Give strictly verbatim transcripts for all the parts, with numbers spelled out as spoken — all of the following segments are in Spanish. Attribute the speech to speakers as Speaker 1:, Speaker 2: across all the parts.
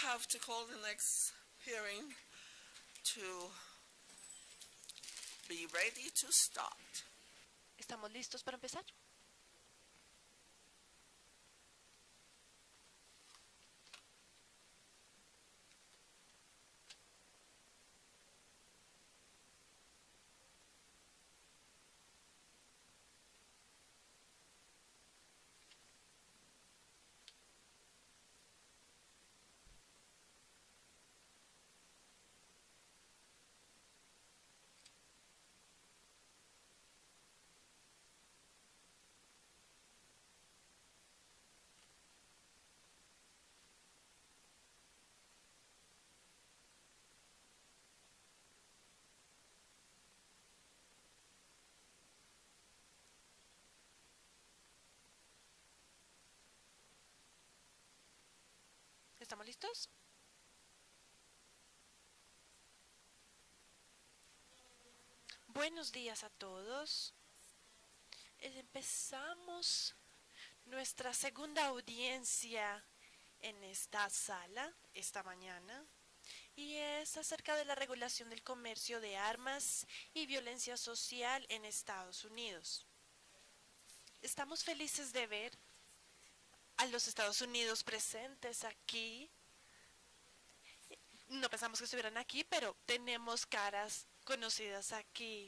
Speaker 1: have to call the next hearing to be ready to start.
Speaker 2: ¿Estamos listos para empezar? ¿Estamos listos? Buenos días a todos. Empezamos nuestra segunda audiencia en esta sala esta mañana y es acerca de la regulación del comercio de armas y violencia social en Estados Unidos. Estamos felices de ver a los Estados Unidos presentes aquí. No pensamos que estuvieran aquí, pero tenemos caras conocidas aquí.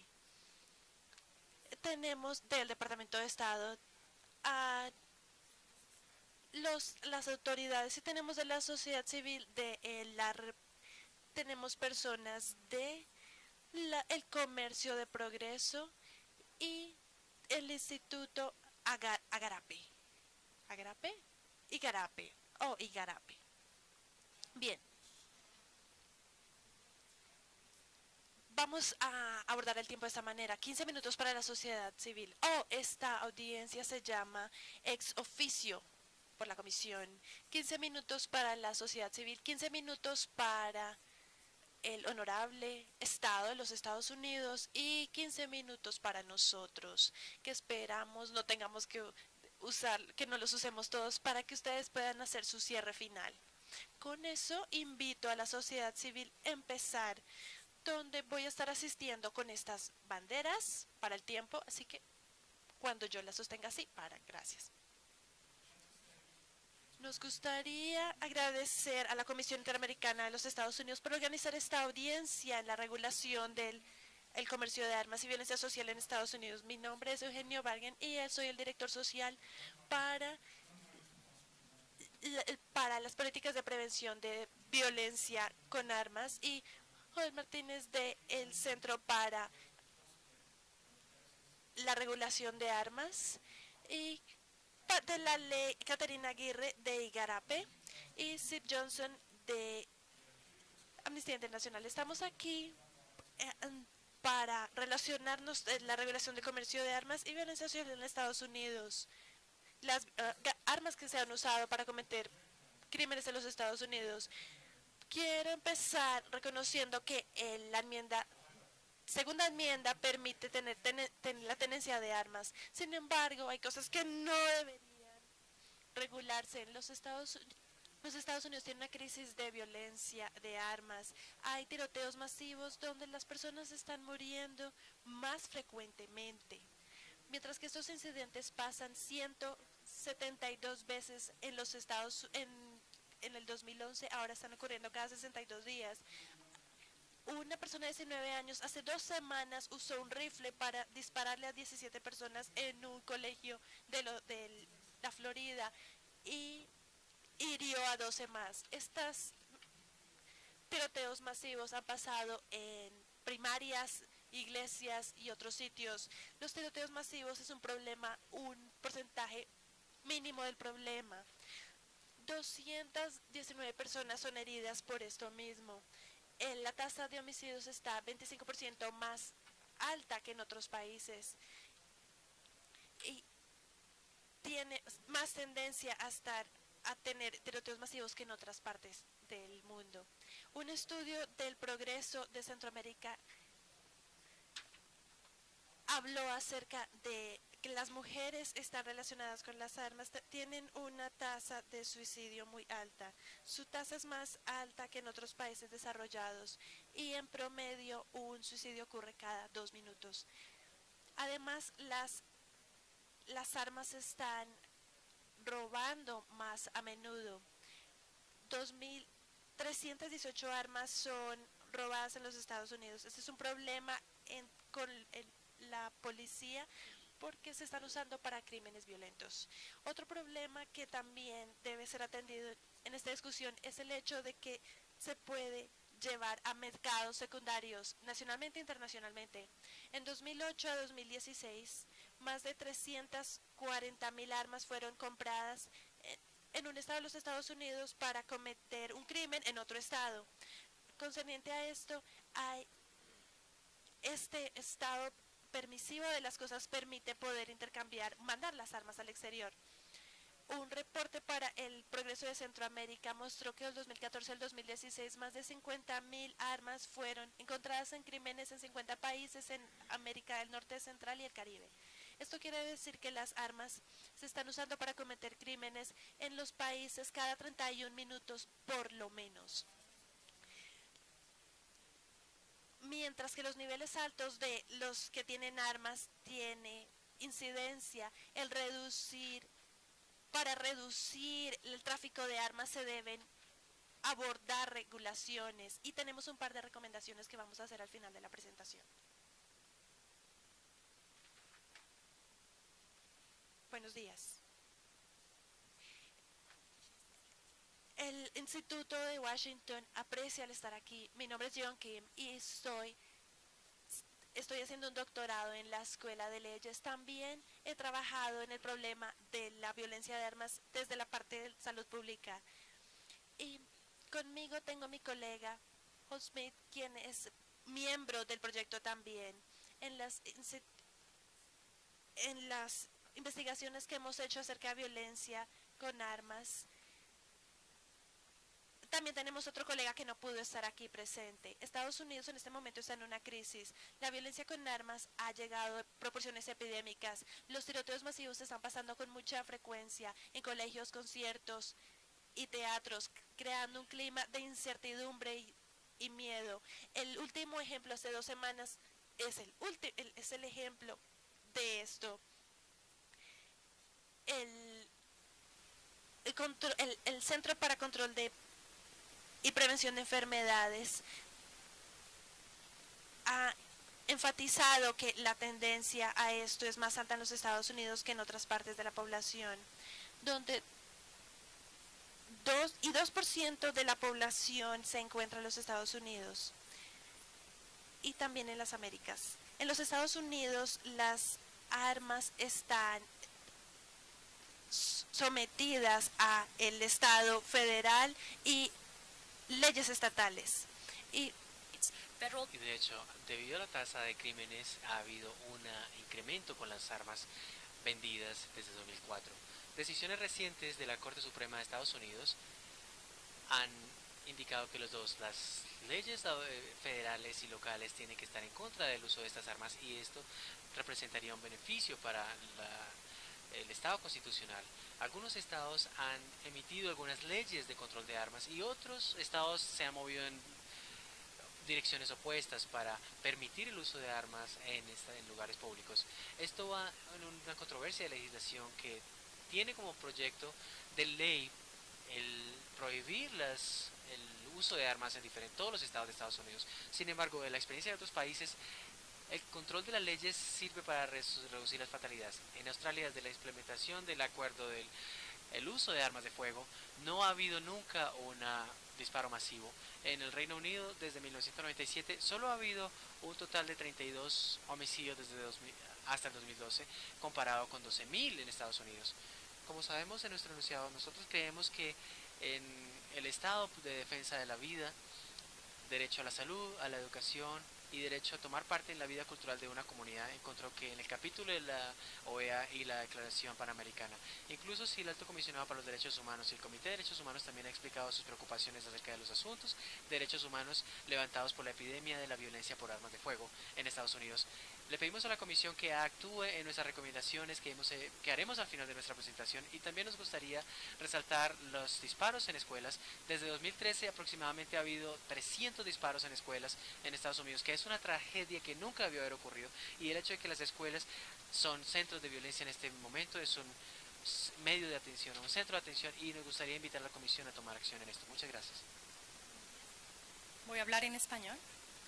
Speaker 2: Tenemos del Departamento de Estado a los, las autoridades y tenemos de la sociedad civil, de eh, la, tenemos personas de la, el comercio de progreso y el Instituto Agar, Agarape. ¿Agarape? Igarape. Oh, Igarape. Bien. Vamos a abordar el tiempo de esta manera. quince minutos para la sociedad civil. Oh, esta audiencia se llama ex oficio por la comisión. quince minutos para la sociedad civil. quince minutos para el honorable Estado de los Estados Unidos y quince minutos para nosotros, que esperamos no tengamos que usar, que no los usemos todos para que ustedes puedan hacer su cierre final. Con eso invito a la sociedad civil a empezar, donde voy a estar asistiendo con estas banderas para el tiempo, así que cuando yo las sostenga así, para, gracias. Nos gustaría agradecer a la Comisión Interamericana de los Estados Unidos por organizar esta audiencia en la regulación del el comercio de armas y violencia social en Estados Unidos. Mi nombre es Eugenio Bargen y soy el director social para, para las políticas de prevención de violencia con armas, y Joel Martínez del Centro para la Regulación de Armas, y de la ley Caterina Aguirre de Igarape y Sip Johnson de Amnistía Internacional. Estamos aquí eh, para relacionarnos en la regulación del comercio de armas y violencia social en Estados Unidos. Las uh, armas que se han usado para cometer crímenes en los Estados Unidos. Quiero empezar reconociendo que eh, la enmienda, segunda enmienda permite tener, tener, tener la tenencia de armas. Sin embargo, hay cosas que no deberían regularse en los Estados Unidos. Los Estados Unidos tienen una crisis de violencia de armas. Hay tiroteos masivos donde las personas están muriendo más frecuentemente. Mientras que estos incidentes pasan ciento setenta y dos veces en los Estados en, en el dos mil once, ahora están ocurriendo cada sesenta y dos días. Una persona de diecinueve años hace dos semanas usó un rifle para dispararle a diecisiete personas en un colegio de, lo, de la Florida y hirió a doce más. Estos tiroteos masivos han pasado en primarias, iglesias y otros sitios. Los tiroteos masivos es un problema, un porcentaje mínimo del problema. doscientas diecinueve personas son heridas por esto mismo. En la tasa de homicidios está veinticinco por ciento más alta que en otros países y tiene más tendencia a estar a tener tiroteos masivos que en otras partes del mundo. Un estudio del progreso de Centroamérica habló acerca de que las mujeres están relacionadas con las armas tienen una tasa de suicidio muy alta. Su tasa es más alta que en otros países desarrollados y en promedio un suicidio ocurre cada dos minutos. Además, las, las armas están robando más a menudo. dos mil trescientas dieciocho armas son robadas en los Estados Unidos. Este es un problema en, con el, la policía porque se están usando para crímenes violentos. Otro problema que también debe ser atendido en esta discusión es el hecho de que se puede llevar a mercados secundarios nacionalmente e internacionalmente. En dos mil ocho a dos mil dieciséis, más de trescientas cuarenta mil armas fueron compradas en, en un estado de los Estados Unidos para cometer un crimen en otro estado. Concerniente a esto, hay este estado permisivo de las cosas permite poder intercambiar, mandar las armas al exterior. Un reporte para el progreso de Centroamérica mostró que del dos mil catorce al dos mil dieciséis más de cincuenta mil armas fueron encontradas en crímenes en cincuenta países en América del Norte, Central y el Caribe. Esto quiere decir que las armas se están usando para cometer crímenes en los países cada treinta y un minutos por lo menos. Mientras que los niveles altos de los que tienen armas tiene incidencia, el reducir, para reducir el tráfico de armas se deben abordar regulaciones y tenemos un par de recomendaciones que vamos a hacer al final de la presentación. Buenos días. El Instituto de Washington aprecia el estar aquí. Mi nombre es John Kim y estoy, estoy haciendo un doctorado en la Escuela de Leyes. También he trabajado en el problema de la violencia de armas desde la parte de salud pública. Y conmigo tengo a mi colega Paul Smith, quien es miembro del proyecto también. En las, en las investigaciones que hemos hecho acerca de violencia con armas, también tenemos otro colega que no pudo estar aquí presente. Estados Unidos en este momento está en una crisis. La violencia con armas ha llegado a proporciones epidémicas. Los tiroteos masivos están pasando con mucha frecuencia en colegios, conciertos y teatros, creando un clima de incertidumbre y, y miedo. El último ejemplo hace dos semanas es el, el, es el ejemplo de esto. El, el, control, el, el Centro para Control de y Prevención de Enfermedades ha enfatizado que la tendencia a esto es más alta en los Estados Unidos que en otras partes de la población, donde dos y dos por ciento de la población se encuentra en los Estados Unidos y también en las Américas. En los Estados Unidos las armas están sometidas a el Estado federal y leyes estatales. Y,
Speaker 3: y de hecho, debido a la tasa de crímenes, ha habido un incremento con las armas vendidas desde dos mil cuatro. Decisiones recientes de la Corte Suprema de Estados Unidos han indicado que los dos, las leyes federales y locales, tienen que estar en contra del uso de estas armas, y esto representaría un beneficio para la, el Estado constitucional. Algunos estados han emitido algunas leyes de control de armas y otros estados se han movido en direcciones opuestas para permitir el uso de armas en, esta, en lugares públicos. Esto va en una controversia de legislación que tiene como proyecto de ley el prohibir las, el uso de armas en diferentes, todos los estados de Estados Unidos. Sin embargo, de la experiencia de otros países, el control de las leyes sirve para reducir las fatalidades. En Australia, desde la implementación del acuerdo del el uso de armas de fuego, no ha habido nunca un disparo masivo. En el Reino Unido, desde mil novecientos noventa y siete, solo ha habido un total de treinta y dos homicidios desde dos mil hasta el dos mil doce, comparado con doce mil en Estados Unidos. Como sabemos en nuestro enunciado, nosotros creemos que en el Estado de defensa de la vida, derecho a la salud, a la educación y derecho a tomar parte en la vida cultural de una comunidad, encontró que en el capítulo de la O E A y la Declaración Panamericana, incluso si el Alto Comisionado para los Derechos Humanos y el Comité de Derechos Humanos también ha explicado sus preocupaciones acerca de los asuntos de derechos humanos levantados por la epidemia de la violencia por armas de fuego en Estados Unidos, le pedimos a la Comisión que actúe en nuestras recomendaciones que, hemos, eh, que haremos al final de nuestra presentación, y también nos gustaría resaltar los disparos en escuelas. Desde dos mil trece aproximadamente ha habido trescientos disparos en escuelas en Estados Unidos, que es una tragedia que nunca debió haber ocurrido, y el hecho de que las escuelas son centros de violencia en este momento es un medio de atención, un centro de atención, y nos gustaría invitar a la Comisión a tomar acción en esto. Muchas gracias.
Speaker 4: Voy a hablar en español.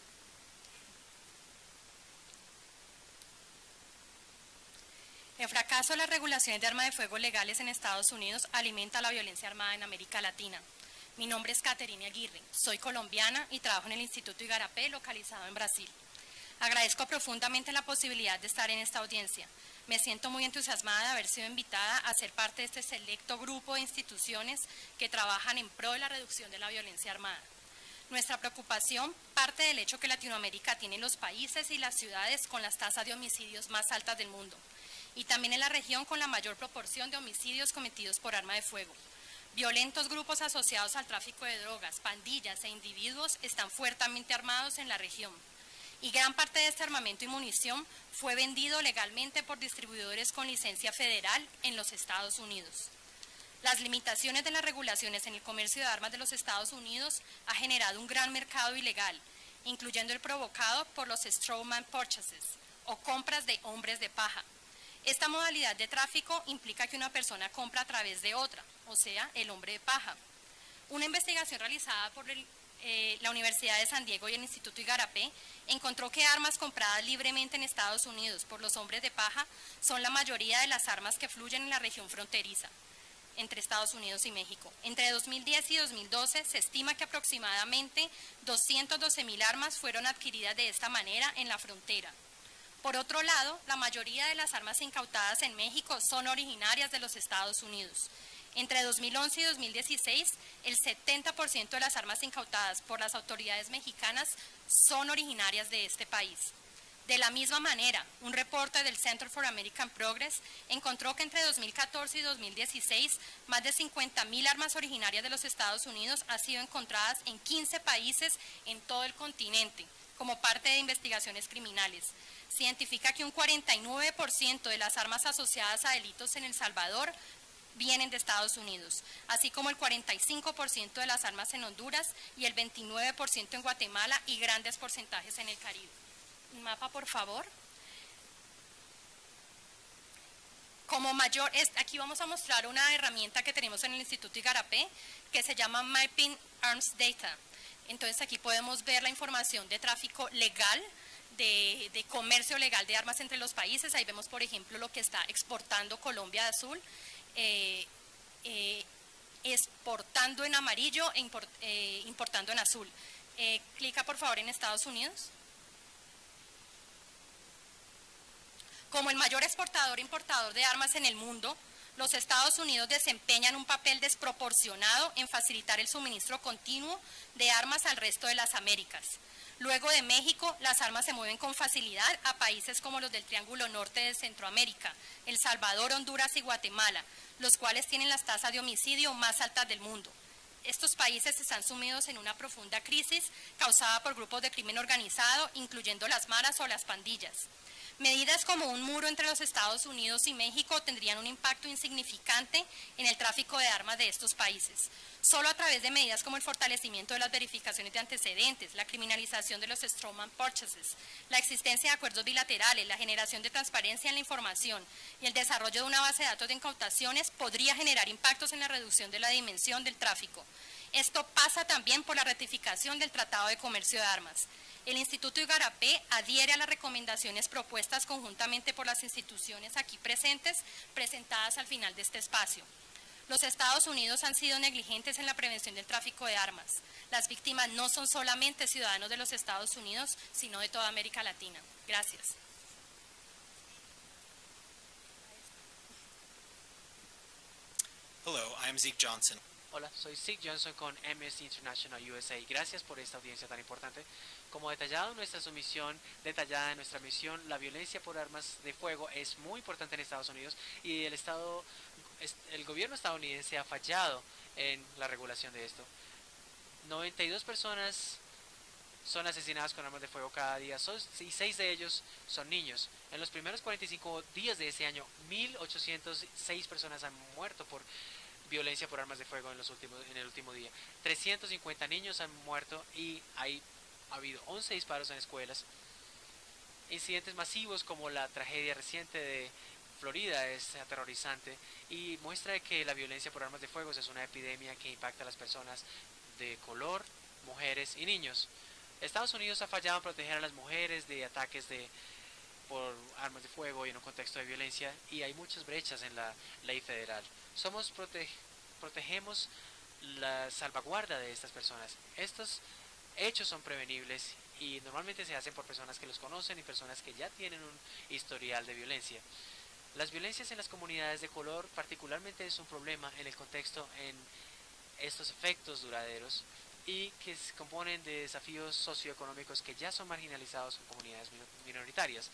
Speaker 4: El fracaso de las regulaciones de armas de fuego legales en Estados Unidos alimenta la violencia armada en América Latina. Mi nombre es Caterina Aguirre, soy colombiana y trabajo en el Instituto Igarapé, localizado en Brasil. Agradezco profundamente la posibilidad de estar en esta audiencia. Me siento muy entusiasmada de haber sido invitada a ser parte de este selecto grupo de instituciones que trabajan en pro de la reducción de la violencia armada. Nuestra preocupación parte del hecho que Latinoamérica tiene los países y las ciudades con las tasas de homicidios más altas del mundo, y también en la región con la mayor proporción de homicidios cometidos por arma de fuego. Violentos grupos asociados al tráfico de drogas, pandillas e individuos están fuertemente armados en la región, y gran parte de este armamento y munición fue vendido legalmente por distribuidores con licencia federal en los Estados Unidos. Las limitaciones de las regulaciones en el comercio de armas de los Estados Unidos ha generado un gran mercado ilegal, incluyendo el provocado por los strawman purchases, o compras de hombres de paja. Esta modalidad de tráfico implica que una persona compra a través de otra, o sea, el hombre de paja. Una investigación realizada por el, eh, la Universidad de San Diego y el Instituto Igarapé encontró que armas compradas libremente en Estados Unidos por los hombres de paja son la mayoría de las armas que fluyen en la región fronteriza entre Estados Unidos y México. Entre dos mil diez y dos mil doce se estima que aproximadamente doscientas doce mil armas fueron adquiridas de esta manera en la frontera. Por otro lado, la mayoría de las armas incautadas en México son originarias de los Estados Unidos. Entre dos mil once y dos mil dieciséis, el setenta por ciento de las armas incautadas por las autoridades mexicanas son originarias de este país. De la misma manera, un reporte del Center for American Progress encontró que entre dos mil catorce y dos mil dieciséis, más de cincuenta mil armas originarias de los Estados Unidos han sido encontradas en quince países en todo el continente, como parte de investigaciones criminales. Se identifica que un cuarenta y nueve por ciento de las armas asociadas a delitos en El Salvador vienen de Estados Unidos, así como el cuarenta y cinco por ciento de las armas en Honduras y el veintinueve por ciento en Guatemala y grandes porcentajes en el Caribe. Un mapa, por favor. Como mayor, es, aquí vamos a mostrar una herramienta que tenemos en el Instituto Igarapé que se llama Mapping Arms Data. Entonces aquí podemos ver la información de tráfico legal, de, de comercio legal de armas entre los países. Ahí vemos, por ejemplo, lo que está exportando Colombia de azul, eh, eh, exportando en amarillo e import, eh, importando en azul. Eh, clica, por favor, en Estados Unidos. Como el mayor exportador e importador de armas en el mundo, los Estados Unidos desempeñan un papel desproporcionado en facilitar el suministro continuo de armas al resto de las Américas. Luego de México, las armas se mueven con facilidad a países como los del Triángulo Norte de Centroamérica, El Salvador, Honduras y Guatemala, los cuales tienen las tasas de homicidio más altas del mundo. Estos países están sumidos en una profunda crisis causada por grupos de crimen organizado, incluyendo las maras o las pandillas. Medidas como un muro entre los Estados Unidos y México tendrían un impacto insignificante en el tráfico de armas de estos países. Solo a través de medidas como el fortalecimiento de las verificaciones de antecedentes, la criminalización de los strawman purchases, la existencia de acuerdos bilaterales, la generación de transparencia en la información y el desarrollo de una base de datos de incautaciones podría generar impactos en la reducción de la dimensión del tráfico. Esto pasa también por la ratificación del Tratado de Comercio de Armas. El Instituto Igarapé adhiere a las recomendaciones propuestas conjuntamente por las instituciones aquí presentes, presentadas al final de este espacio. Los Estados Unidos han sido negligentes en la prevención del tráfico de armas. Las víctimas no son solamente ciudadanos de los Estados Unidos, sino de toda América Latina. Gracias.
Speaker 5: Hello, I'm Zeke Johnson.
Speaker 3: Hola, soy Sig Johnson con Amnesty International U S A. Gracias por esta audiencia tan importante. Como detallado en nuestra sumisión, detallada en nuestra misión, la violencia por armas de fuego es muy importante en Estados Unidos y el Estado, el gobierno estadounidense ha fallado en la regulación de esto. noventa y dos personas son asesinadas con armas de fuego cada día y seis de ellos son niños. En los primeros cuarenta y cinco días de ese año, mil ochocientas seis personas han muerto por violencia por armas de fuego en, los últimos, en el último día. trescientos cincuenta niños han muerto y hay, ha habido once disparos en escuelas. Incidentes masivos como la tragedia reciente de Florida es aterrorizante y muestra que la violencia por armas de fuego es una epidemia que impacta a las personas de color, mujeres y niños. Estados Unidos ha fallado en proteger a las mujeres de ataques de, por armas de fuego y en un contexto de violencia y hay muchas brechas en la ley federal. Somos prote protegemos la salvaguarda de estas personas. Estos hechos son prevenibles y normalmente se hacen por personas que los conocen y personas que ya tienen un historial de violencia. Las violencias en las comunidades de color particularmente es un problema en el contexto en estos efectos duraderos y que se componen de desafíos socioeconómicos que ya son marginalizados en comunidades minoritarias.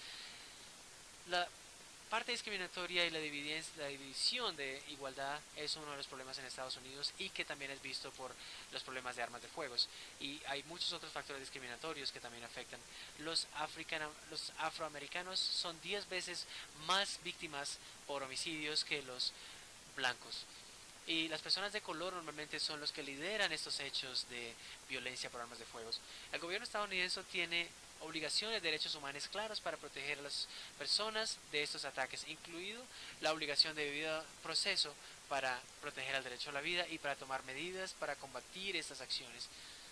Speaker 3: La parte discriminatoria y la, la división de igualdad es uno de los problemas en Estados Unidos y que también es visto por los problemas de armas de fuego. Y hay muchos otros factores discriminatorios que también afectan. Los, los afroamericanos son diez veces más víctimas por homicidios que los blancos. Y las personas de color normalmente son los que lideran estos hechos de violencia por armas de fuego. El gobierno estadounidense tiene obligaciones de derechos humanos claras para proteger a las personas de estos ataques, incluido la obligación de debido proceso para proteger el derecho a la vida y para tomar medidas para combatir estas acciones.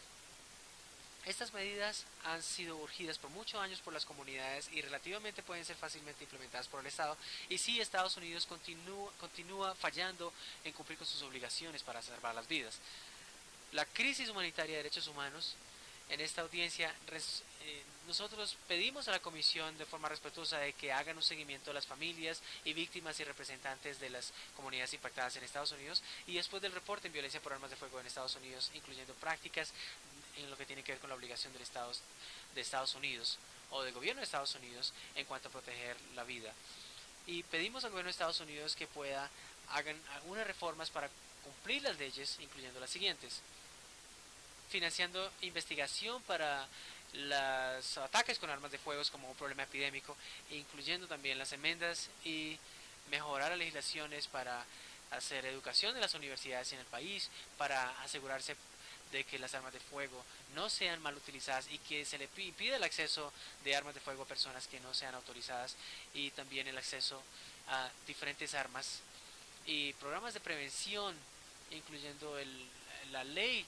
Speaker 3: Estas medidas han sido urgidas por muchos años por las comunidades y relativamente pueden ser fácilmente implementadas por el Estado. Y sí, Estados Unidos continúa, continúa fallando en cumplir con sus obligaciones para salvar las vidas. La crisis humanitaria de derechos humanos, en esta audiencia, res, eh, nosotros pedimos a la Comisión de forma respetuosa de que hagan un seguimiento a las familias y víctimas y representantes de las comunidades impactadas en Estados Unidos y después del reporte en violencia por armas de fuego en Estados Unidos, incluyendo prácticas en lo que tiene que ver con la obligación del Estado, de Estados Unidos o del gobierno de Estados Unidos en cuanto a proteger la vida. Y pedimos al gobierno de Estados Unidos que pueda hagan algunas reformas para cumplir las leyes, incluyendo las siguientes: financiando investigación para los ataques con armas de fuego como un problema epidémico, incluyendo también las enmiendas y mejorar las legislaciones para hacer educación en las universidades y en el país, para asegurarse de que las armas de fuego no sean mal utilizadas y que se le impida el acceso de armas de fuego a personas que no sean autorizadas, y también el acceso a diferentes armas y programas de prevención, incluyendo el, la ley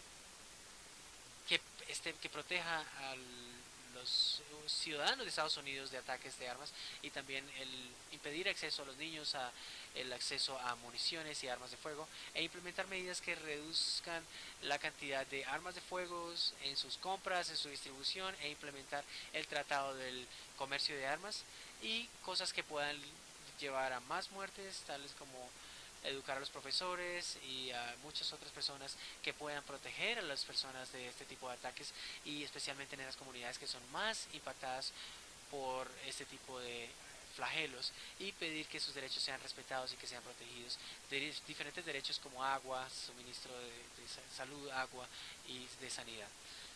Speaker 3: que, este, que proteja a los ciudadanos de Estados Unidos de ataques de armas, y también el impedir acceso a los niños a el acceso a municiones y armas de fuego, e implementar medidas que reduzcan la cantidad de armas de fuego en sus compras, en su distribución, e implementar el tratado del comercio de armas y cosas que puedan llevar a más muertes, tales como educar a los profesores y a muchas otras personas que puedan proteger a las personas de este tipo de ataques, y especialmente en las comunidades que son más impactadas por este tipo de flagelos, y pedir que sus derechos sean respetados y que sean protegidos, de diferentes derechos como agua, suministro de, de salud, agua y de sanidad.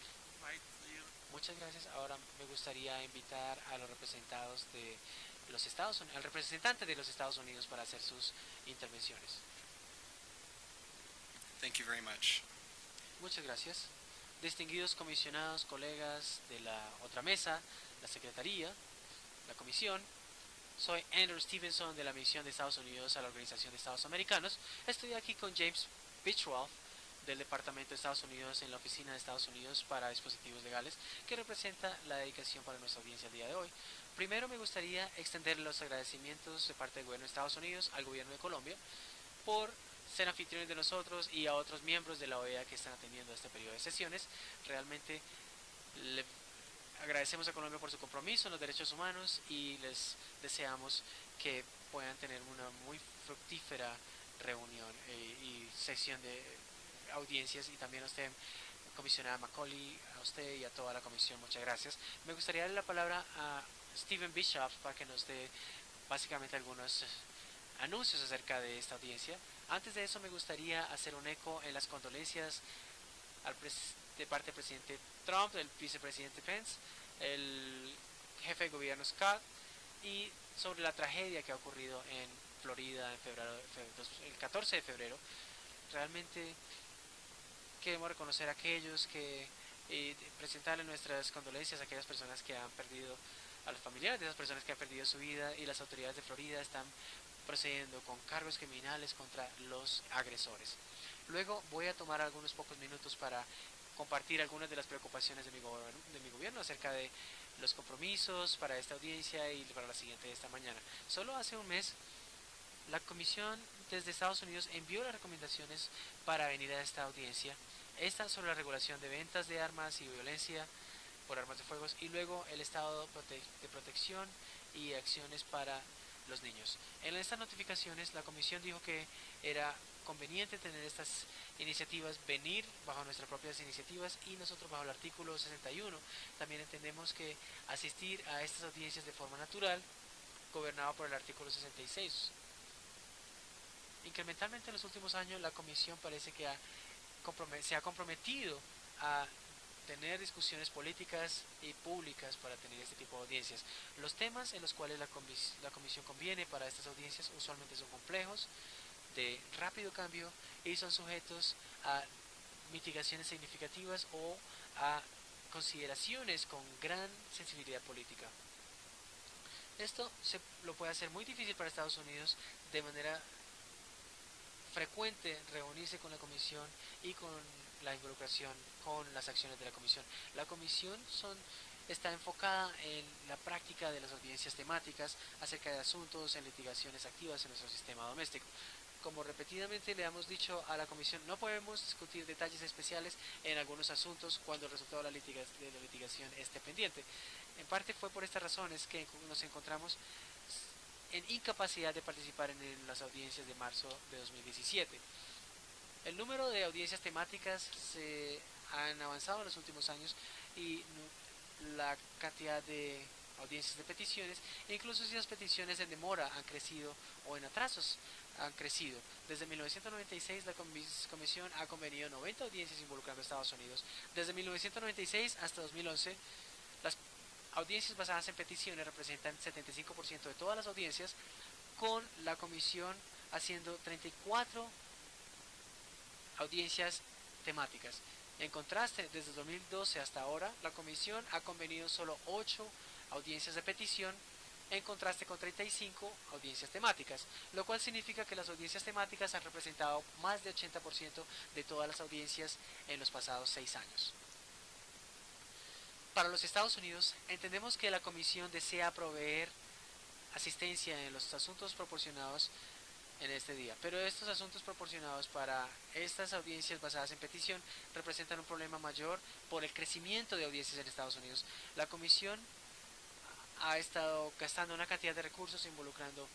Speaker 3: Muchas gracias. Ahora me gustaría invitar a los representados de los Estados Unidos, al representante de los Estados Unidos para hacer sus intervenciones.
Speaker 5: Thank you very much.
Speaker 3: Muchas gracias. Distinguidos comisionados, colegas de la otra mesa, la Secretaría, la Comisión, soy Andrew Stevenson de la Misión de Estados Unidos a la Organización de Estados Americanos. Estoy aquí con James Beachwell del Departamento de Estados Unidos en la Oficina de Estados Unidos para Dispositivos Legales, que representa la dedicación para nuestra audiencia el día de hoy. Primero me gustaría extender los agradecimientos de parte del gobierno de Estados Unidos al gobierno de Colombia por ser anfitriones de nosotros y a otros miembros de la O E A que están atendiendo este periodo de sesiones. Realmente le agradecemos a Colombia por su compromiso en los derechos humanos y les deseamos que puedan tener una muy fructífera reunión eh, y sesión de audiencias, y también a usted, comisionada Macaulay, a usted y a toda la comisión, muchas gracias. Me gustaría darle la palabra a Stephen Bishop para que nos dé básicamente algunos anuncios acerca de esta audiencia. Antes de eso me gustaría hacer un eco en las condolencias al de parte del presidente Trump, del vicepresidente Pence, el jefe de gobierno Scott, y sobre la tragedia que ha ocurrido en Florida en febrero, el catorce de febrero. Realmente queremos reconocer a aquellos que y presentarle nuestras condolencias a aquellas personas que han perdido, a los familiares de esas personas que han perdido su vida, y las autoridades de Florida están procediendo con cargos criminales contra los agresores. Luego voy a tomar algunos pocos minutos para compartir algunas de las preocupaciones de mi, gobierno, de mi gobierno acerca de los compromisos para esta audiencia y para la siguiente de esta mañana. Solo hace un mes la Comisión desde Estados Unidos envió las recomendaciones para venir a esta audiencia. Esta sobre la regulación de ventas de armas y violencia por armas de fuego, y luego el estado prote de protección y acciones para los niños. En estas notificaciones la Comisión dijo que era conveniente tener estas iniciativas, venir bajo nuestras propias iniciativas, y nosotros bajo el artículo sesenta y uno también entendemos que asistir a estas audiencias de forma natural, gobernado por el artículo sesenta y seis. Incrementalmente en los últimos años la Comisión parece que ha se ha comprometido a tener discusiones políticas y públicas para tener este tipo de audiencias. Los temas en los cuales la, comis la Comisión conviene para estas audiencias usualmente son complejos, de rápido cambio, y son sujetos a mitigaciones significativas o a consideraciones con gran sensibilidad política. Esto se lo puede hacer muy difícil para Estados Unidos de manera frecuente reunirse con la Comisión y con la involucración con las acciones de la Comisión. La Comisión son, está enfocada en la práctica de las audiencias temáticas acerca de asuntos en litigaciones activas en nuestro sistema doméstico. Como repetidamente le hemos dicho a la Comisión, no podemos discutir detalles especiales en algunos asuntos cuando el resultado de la, litiga de la litigación esté pendiente. En parte fue por estas razones que nos encontramos en incapacidad de participar en las audiencias de marzo de dos mil diecisiete. El número de audiencias temáticas se han avanzado en los últimos años, y la cantidad de audiencias de peticiones, e incluso si las peticiones en demora han crecido o en atrasos han crecido. Desde mil novecientos noventa y seis la Comisión ha convenido noventa audiencias involucrando a Estados Unidos. Desde mil novecientos noventa y seis hasta dos mil once, las audiencias basadas en peticiones representan setenta y cinco por ciento de todas las audiencias, con la Comisión haciendo treinta y cuatro audiencias temáticas. En contraste, desde dos mil doce hasta ahora, la Comisión ha convenido solo ocho audiencias de petición, en contraste con treinta y cinco audiencias temáticas, lo cual significa que las audiencias temáticas han representado más de ochenta por ciento de todas las audiencias en los pasados seis años. Para los Estados Unidos, entendemos que la Comisión desea proveer asistencia en los asuntos proporcionados en este día, pero estos asuntos proporcionados para estas audiencias basadas en petición representan un problema mayor por el crecimiento de audiencias en Estados Unidos. La Comisión ha estado gastando una cantidad de recursos involucrando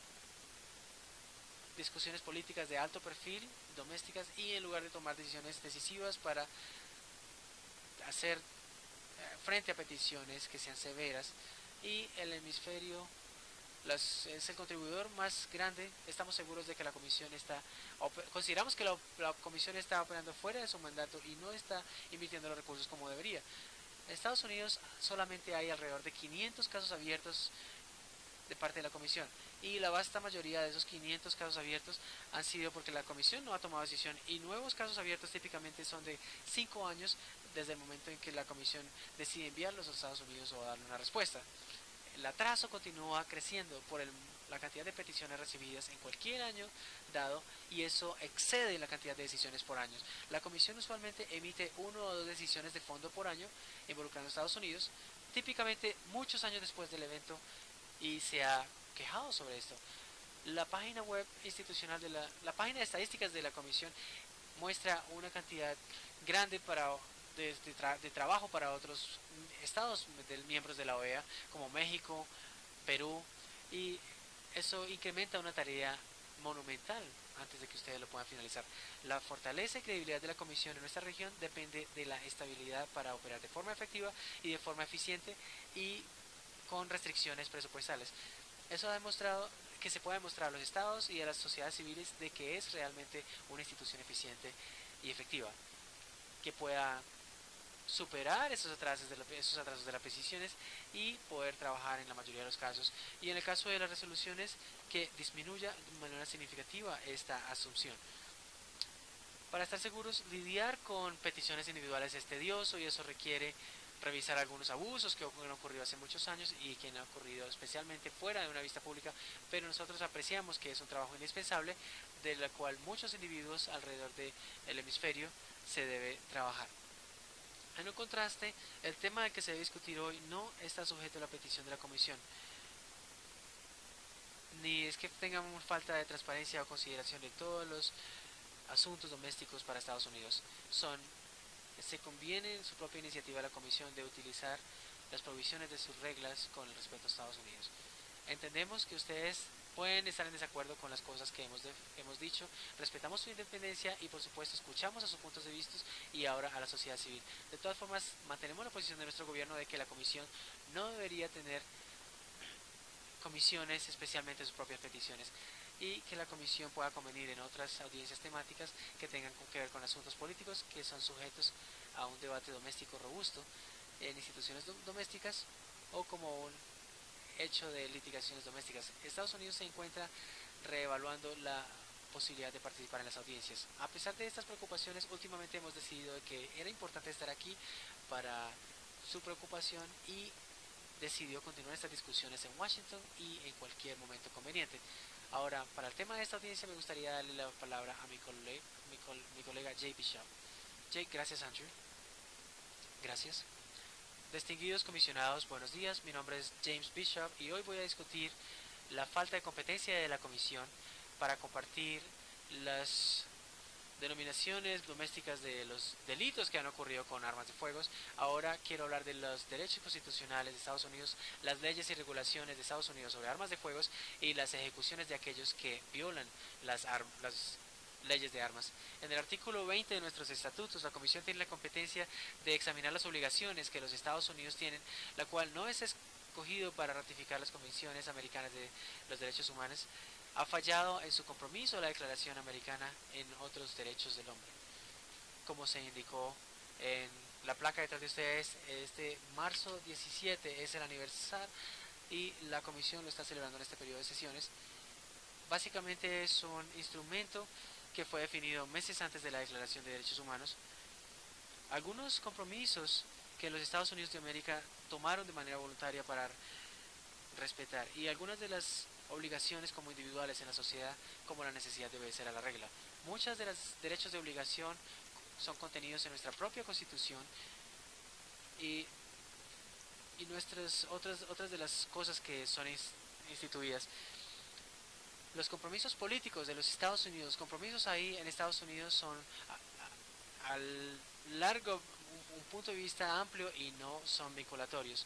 Speaker 3: discusiones políticas de alto perfil, domésticas, y en lugar de tomar decisiones decisivas para hacer frente a peticiones que sean severas, y el hemisferio las, es el contribuidor más grande. Estamos seguros de que la Comisión está, consideramos que la, la Comisión está operando fuera de su mandato y no está invirtiendo los recursos como debería. En Estados Unidos solamente hay alrededor de quinientos casos abiertos de parte de la Comisión, y la vasta mayoría de esos quinientos casos abiertos han sido porque la Comisión no ha tomado decisión, y nuevos casos abiertos típicamente son de cinco años desde el momento en que la Comisión decide enviarlos a Estados Unidos o darle una respuesta. El atraso continúa creciendo por el, la cantidad de peticiones recibidas en cualquier año dado, y eso excede la cantidad de decisiones por año. La Comisión usualmente emite uno o dos decisiones de fondo por año involucrando a Estados Unidos, típicamente muchos años después del evento, y se ha quejado sobre esto. La página web institucional de la, la página de estadísticas de la Comisión muestra una cantidad grande para de, de, tra, de trabajo para otros estados de, miembros de la O E A, como México, Perú, y eso incrementa una tarea monumental antes de que ustedes lo puedan finalizar. La fortaleza y credibilidad de la Comisión en nuestra región depende de la estabilidad para operar de forma efectiva y de forma eficiente y con restricciones presupuestales. Eso ha demostrado que se puede demostrar a los estados y a las sociedades civiles de que es realmente una institución eficiente y efectiva, que pueda superar esos atrasos, de la, esos atrasos de las decisiones y poder trabajar en la mayoría de los casos, y en el caso de las resoluciones que disminuya de manera significativa esta asunción. Para estar seguros, lidiar con peticiones individuales es tedioso y eso requiere revisar algunos abusos que han ocurrido hace muchos años y que han ocurrido especialmente fuera de una vista pública, pero nosotros apreciamos que es un trabajo indispensable de la cual muchos individuos alrededor del hemisferio se debe trabajar. En un contraste, el tema del que se debe discutir hoy no está sujeto a la petición de la Comisión, ni es que tengamos falta de transparencia o consideración de todos los asuntos domésticos para Estados Unidos. Son, se conviene en su propia iniciativa a la Comisión de utilizar las provisiones de sus reglas con respecto a Estados Unidos. Entendemos que ustedes pueden estar en desacuerdo con las cosas que hemos, de, hemos dicho, respetamos su independencia y por supuesto escuchamos a sus puntos de vista y ahora a la sociedad civil. De todas formas, mantenemos la posición de nuestro gobierno de que la Comisión no debería tener comisiones, especialmente sus propias peticiones, y que la Comisión pueda convenir en otras audiencias temáticas que tengan que ver con asuntos políticos que son sujetos a un debate doméstico robusto en instituciones do domésticas o como un hecho de litigaciones domésticas. Estados Unidos se encuentra reevaluando la posibilidad de participar en las audiencias. A pesar de estas preocupaciones, últimamente hemos decidido que era importante estar aquí para su preocupación y decidió continuar estas discusiones en Washington y en cualquier momento conveniente. Ahora, para el tema de esta audiencia me gustaría darle la palabra a mi colega, mi, col mi colega Jay Bishop. Jay, gracias Andrew. Gracias. Distinguidos comisionados, buenos días. Mi nombre es James Bishop y hoy voy a discutir la falta de competencia de la Comisión para compartir las denominaciones domésticas de los delitos que han ocurrido con armas de fuego. Ahora quiero hablar de los derechos constitucionales de Estados Unidos, las leyes y regulaciones de Estados Unidos sobre armas de fuego y las ejecuciones de aquellos que violan las, las leyes de armas. En el artículo veinte de nuestros estatutos, la Comisión tiene la competencia de examinar las obligaciones que los Estados Unidos tienen, la cual no es escogido para ratificar las convenciones americanas de los derechos humanos. Ha fallado en su compromiso a la Declaración Americana en otros derechos del hombre. Como se indicó en la placa detrás de ustedes, este marzo diecisiete es el aniversario y la Comisión lo está celebrando en este periodo de sesiones. Básicamente es un instrumento que fue definido meses antes de la Declaración de Derechos Humanos. Algunos compromisos que los Estados Unidos de América tomaron de manera voluntaria para respetar y algunas de las obligaciones como individuales en la sociedad, como la necesidad de obedecer a la regla. Muchos de los derechos de obligación son contenidos en nuestra propia Constitución y, y nuestras otras, otras de las cosas que son instituidas. Los compromisos políticos de los Estados Unidos, compromisos ahí en Estados Unidos son a, a, al largo, un, un punto de vista amplio y no son vinculatorios.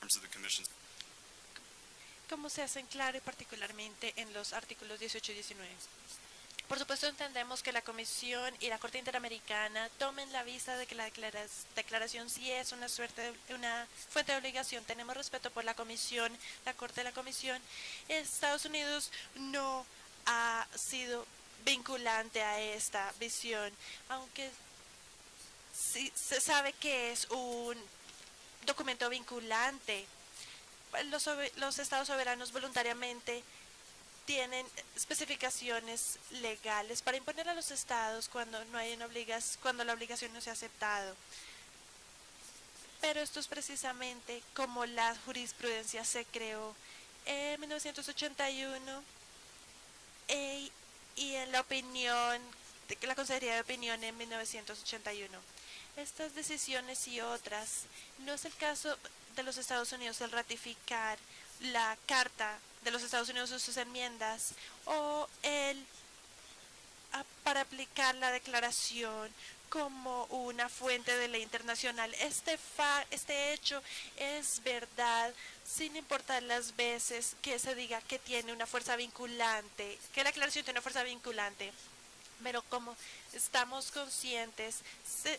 Speaker 2: Como se hacen claro y particularmente en los artículos dieciocho y diecinueve. Por supuesto entendemos que la Comisión y la Corte Interamericana tomen la vista de que la declaración sí es una, suerte de, una fuente de obligación. Tenemos respeto por la Comisión, la Corte de la Comisión. Estados Unidos no ha sido vinculante a esta visión, aunque sí se sabe que es un documento vinculante. Los, los estados soberanos voluntariamente tienen especificaciones legales para imponer a los estados cuando no hay una obligación, cuando la obligación no se ha aceptado. Pero esto es precisamente como la jurisprudencia se creó en mil novecientos ochenta y uno e, y en la opinión, de la Consejería de Opinión en mil novecientos ochenta y uno. Estas decisiones y otras, no es el caso de los Estados Unidos el ratificar la Carta de los Estados Unidos y sus enmiendas o el a, para aplicar la declaración como una fuente de ley internacional. Este, fa este hecho es verdad sin importar las veces que se diga que tiene una fuerza vinculante, que la declaración tiene una fuerza vinculante. Pero como estamos conscientes, se,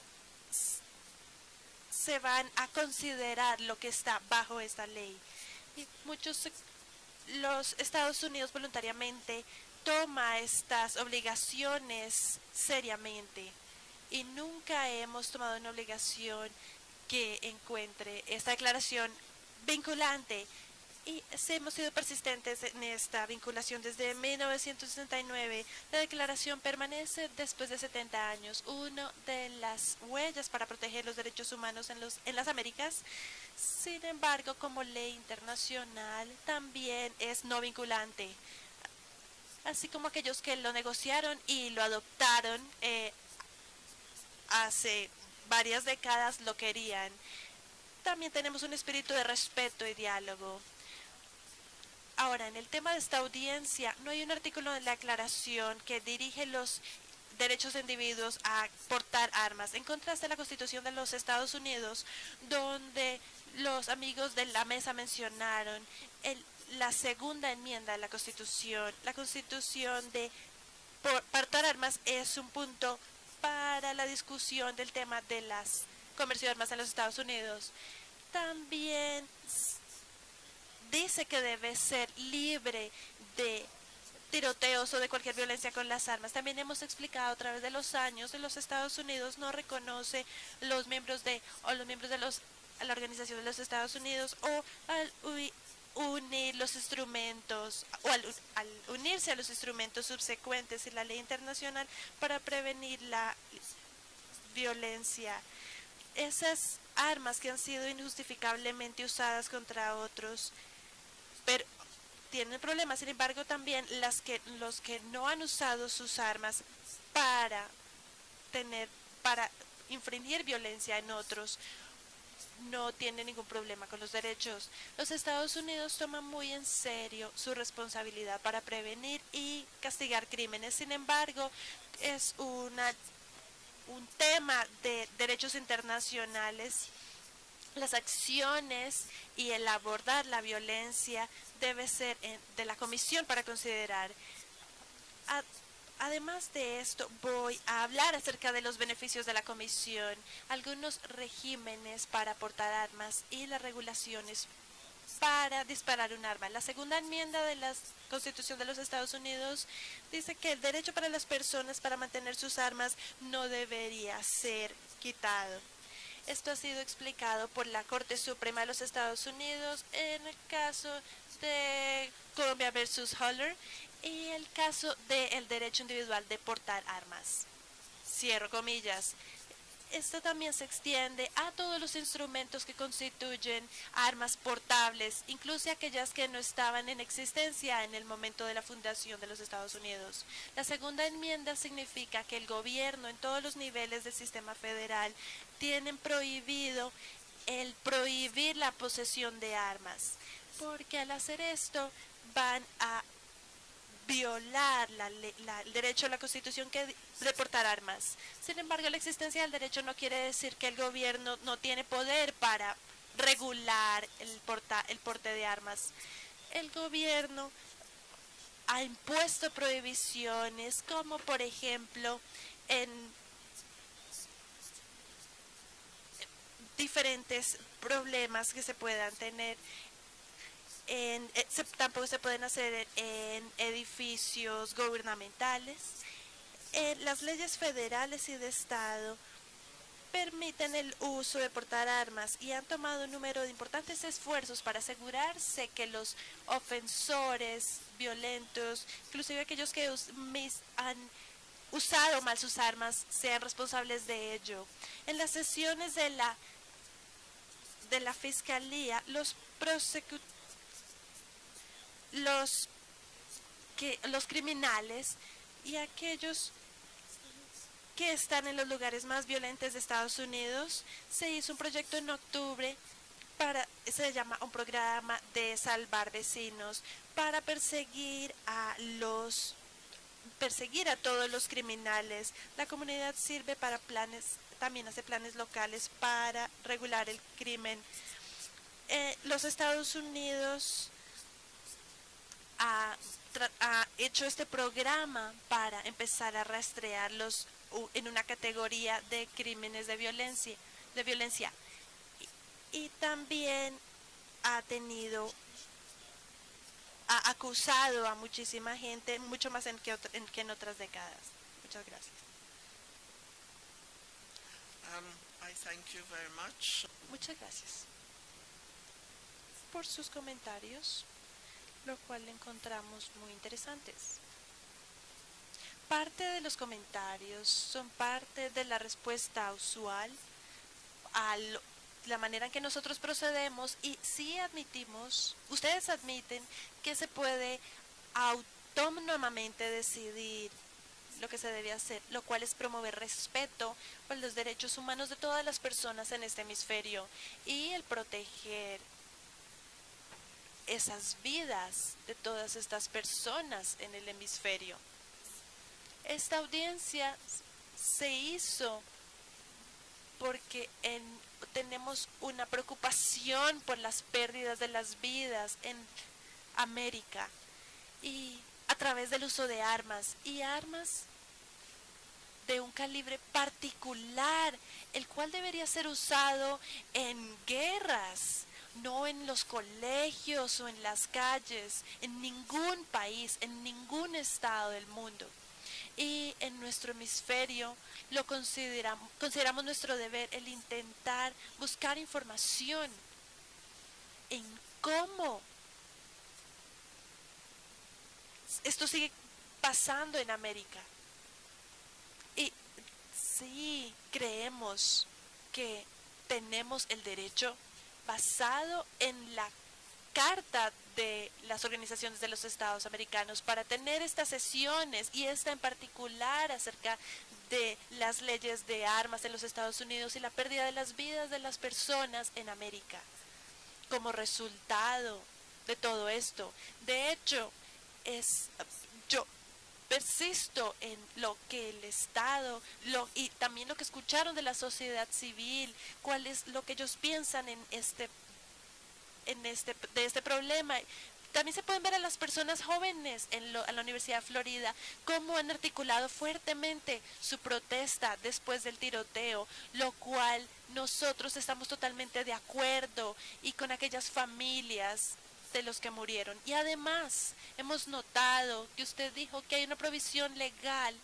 Speaker 2: se van a considerar lo que está bajo esta ley. Y muchos, los Estados Unidos voluntariamente toma estas obligaciones seriamente y nunca hemos tomado una obligación que encuentre esta declaración vinculante. Y hemos sido persistentes en esta vinculación desde mil novecientos sesenta y nueve. La declaración permanece después de setenta años. Una de las huellas para proteger los derechos humanos en, los, en las Américas. Sin embargo, como ley internacional, también es no vinculante. Así como aquellos que lo negociaron y lo adoptaron eh, hace varias décadas lo querían. También tenemos un espíritu de respeto y diálogo. Ahora, en el tema de esta audiencia, no hay un artículo de la Declaración que dirige los derechos de individuos a portar armas, en contraste a la Constitución de los Estados Unidos, donde los amigos de la mesa mencionaron el, la segunda enmienda de la Constitución. La Constitución de por, portar armas es un punto para la discusión del tema de las comercio de armas en los Estados Unidos. También dice que debe ser libre de tiroteos o de cualquier violencia con las armas. También hemos explicado a través de los años que los Estados Unidos no reconoce los miembros de o los miembros de los a la Organización de los Estados Unidos o al unir los instrumentos o al, al unirse a los instrumentos subsecuentes en la ley internacional para prevenir la violencia. Esas armas que han sido injustificablemente usadas contra otros, pero tienen problemas. Sin embargo, también las que los que no han usado sus armas para tener para infringir violencia en otros no tienen ningún problema con los derechos. Los Estados Unidos toman muy en serio su responsabilidad para prevenir y castigar crímenes. Sin embargo, es una un tema de derechos internacionales. Las acciones y el abordar la violencia debe ser en, de la Comisión para considerar. A, además de esto, voy a hablar acerca de los beneficios de la Comisión, algunos regímenes para portar armas y las regulaciones para disparar un arma. La segunda enmienda de la Constitución de los Estados Unidos dice que el derecho para las personas para mantener sus armas no debería ser quitado. Esto ha sido explicado por la Corte Suprema de los Estados Unidos en el caso de Colombia versus Holler y el caso del derecho individual de portar armas. Cierro comillas. Esto también se extiende a todos los instrumentos que constituyen armas portables, incluso aquellas que no estaban en existencia en el momento de la fundación de los Estados Unidos. La segunda enmienda significa que el gobierno en todos los niveles del sistema federal tienen prohibido el prohibir la posesión de armas, porque al hacer esto van a violar la, la, el derecho a la Constitución que de portar armas. Sin embargo, la existencia del derecho no quiere decir que el gobierno no tiene poder para regular el, porta, el porte de armas. El gobierno ha impuesto prohibiciones como por ejemplo en diferentes problemas que se puedan tener. En, eh, se, tampoco se pueden hacer en edificios gubernamentales. Eh, las leyes federales y de Estado permiten el uso de portar armas y han tomado un número de importantes esfuerzos para asegurarse que los ofensores violentos, inclusive aquellos que us, mis, han usado mal sus armas, sean responsables de ello. En las sesiones de la, de la Fiscalía, los prosecutores Los, que, los criminales y aquellos que están en los lugares más violentos de Estados Unidos, se hizo un proyecto en octubre, para se llama un programa de salvar vecinos, para perseguir a los perseguir a todos los criminales. La comunidad sirve para planes, también hace planes locales para regular el crimen. Eh, los Estados Unidos ha, ha hecho este programa para empezar a rastrearlos en una categoría de crímenes de violencia, de violencia. Y, y también ha tenido, ha acusado a muchísima gente, mucho más en que, en, que en otras décadas. Muchas gracias.
Speaker 1: Um, I thank you very much.
Speaker 2: Muchas gracias por sus comentarios, lo cual encontramos muy interesantes. Parte de los comentarios son parte de la respuesta usual a lo, la manera en que nosotros procedemos, y sí admitimos, ustedes admiten que se puede autónomamente decidir lo que se debe hacer, lo cual es promover respeto por los derechos humanos de todas las personas en este hemisferio y el proteger esas vidas de todas estas personas en el hemisferio. Esta audiencia se hizo porque en, tenemos una preocupación por las pérdidas de las vidas en América y a través del uso de armas y armas de un calibre particular, el cual debería ser usado en guerras, no en los colegios o en las calles, en ningún país, en ningún estado del mundo. Y en nuestro hemisferio lo consideramos, consideramos nuestro deber el intentar buscar información en cómo esto sigue pasando en América. Y sí creemos que tenemos el derecho basado en la Carta de las Organizaciones de los Estados Americanos para tener estas sesiones, y esta en particular acerca de las leyes de armas en los Estados Unidos y la pérdida de las vidas de las personas en América como resultado de todo esto. De hecho, es yo persisto en lo que el Estado lo, y también lo que escucharon de la sociedad civil, cuál es lo que ellos piensan en este en este de este problema. También se pueden ver a las personas jóvenes en, lo, en la Universidad de Florida cómo han articulado fuertemente su protesta después del tiroteo, lo cual nosotros estamos totalmente de acuerdo, y con aquellas familias de los que murieron. Y además hemos notado que usted dijo que hay una provisión legal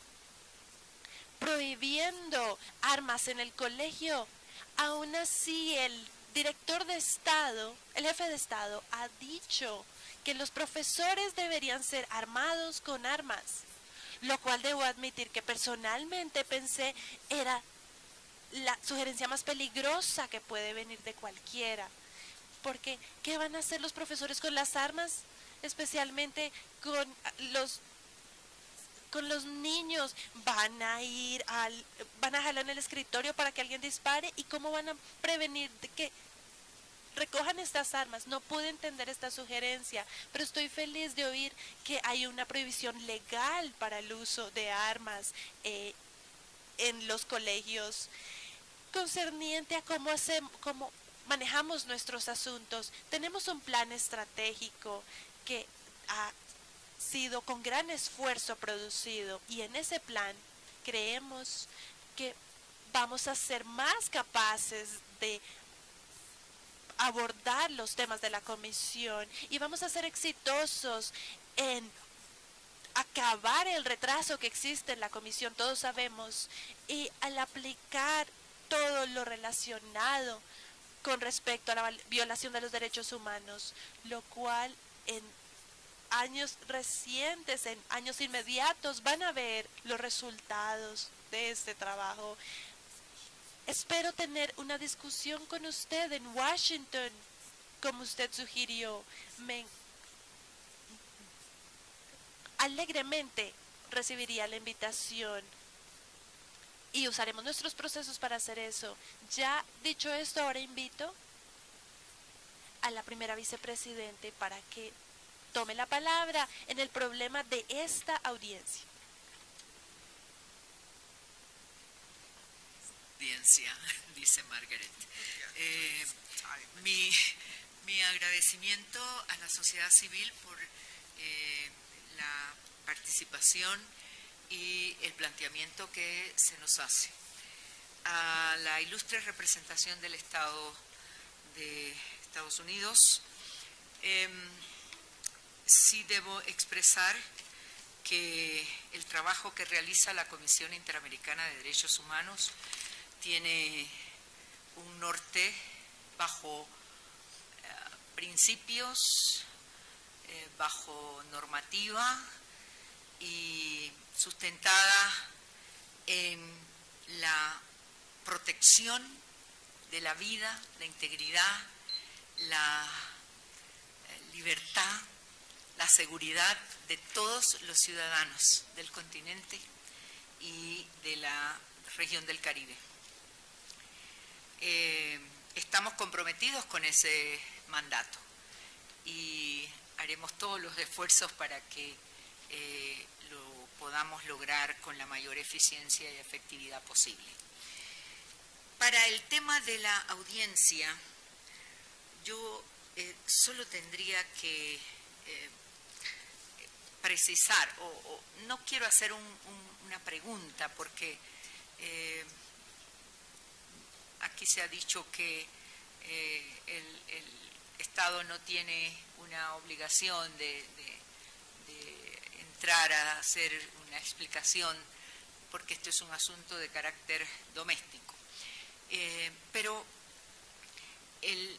Speaker 2: prohibiendo armas en el colegio. Aún así, el director de Estado, el jefe de Estado, ha dicho que los profesores deberían ser armados con armas, lo cual debo admitir que personalmente pensé era la sugerencia más peligrosa que puede venir de cualquiera. Porque, ¿qué van a hacer los profesores con las armas? Especialmente con los con los niños. Van a ir al, van a jalar en el escritorio para que alguien dispare. ¿Y cómo van a prevenir de que recojan estas armas? No pude entender esta sugerencia, pero estoy feliz de oír que hay una prohibición legal para el uso de armas eh, en los colegios. Concerniente a cómo hacemos, cómo manejamos nuestros asuntos, tenemos un plan estratégico que ha sido con gran esfuerzo producido, y en ese plan creemos que vamos a ser más capaces de abordar los temas de la comisión y vamos a ser exitosos en acabar el retraso que existe en la comisión, todos sabemos, y al aplicar todo lo relacionado con respecto a la violación de los derechos humanos, lo cual en años recientes, en años inmediatos, van a ver los resultados de este trabajo. Espero tener una discusión con usted en Washington, como usted sugirió. Me alegremente recibiría la invitación y usaremos nuestros procesos para hacer eso. Ya dicho esto, ahora invito a la primera vicepresidente para que tome la palabra en el problema de esta audiencia.
Speaker 5: audiencia, dice Margaret. Eh, mi, mi agradecimiento a la sociedad civil por eh, la participación y el planteamiento que se nos hace. A la ilustre representación del Estado de Estados Unidos, eh, sí debo expresar que el trabajo que realiza la Comisión Interamericana de Derechos Humanos tiene un norte bajo eh, principios, eh, bajo normativa y sustentada en la protección de la vida, la integridad, la eh, libertad, la seguridad de todos los ciudadanos del continente y de la región del Caribe. Eh, estamos comprometidos con ese mandato y haremos todos los esfuerzos para que eh, lo podamos lograr con la mayor eficiencia y efectividad posible. Para el tema de la audiencia, yo eh, solo tendría que eh, precisar, o, o no quiero hacer un, un, una pregunta, porque eh, aquí se ha dicho que eh, el, el Estado no tiene una obligación de, de, de entrar a hacer una explicación, porque esto es un asunto de carácter doméstico. Eh, pero el,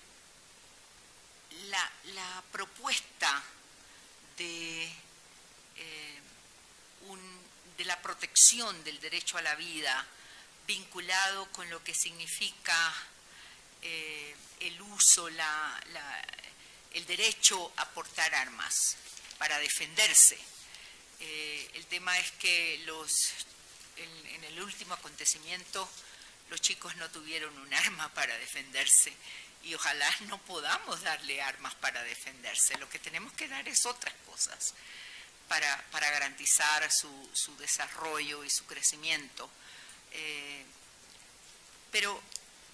Speaker 5: la, la propuesta de, eh, un, de la protección del derecho a la vida vinculado con lo que significa eh, el uso, la, la, el derecho a portar armas para defenderse. Eh, el tema es que los, en, en el último acontecimiento los chicos no tuvieron un arma para defenderse y ojalá no podamos darle armas para defenderse. Lo que tenemos que dar es otras cosas para, para garantizar su, su desarrollo y su crecimiento. Eh, pero,